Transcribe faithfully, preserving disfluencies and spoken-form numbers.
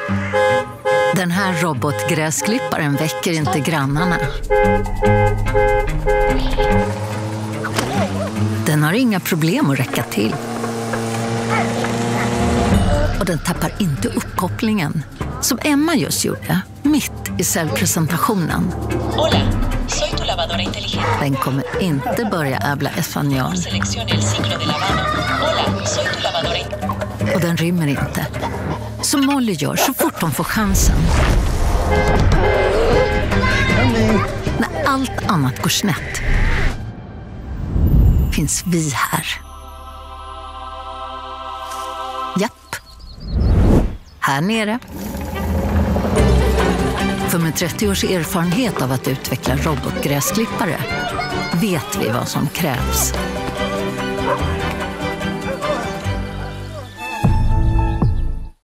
Den här robotgräsklipparen väcker inte grannarna. Den har inga problem att räcka till. Och den tappar inte uppkopplingen, som Emma just gjorde, mitt i säljpresentationen. Hola, soy tu lavadora inteligente. Den kommer inte börja äbla espanjol. Seleccione el ciclo de lavado. Hola, soy tu lavadora inteligente. Och den rymmer inte. Som Molly gör så fort hon får chansen. När allt annat går snett finns vi här. Japp. Här nere. För med trettio års erfarenhet av att utveckla robotgräsklippare vet vi vad som krävs.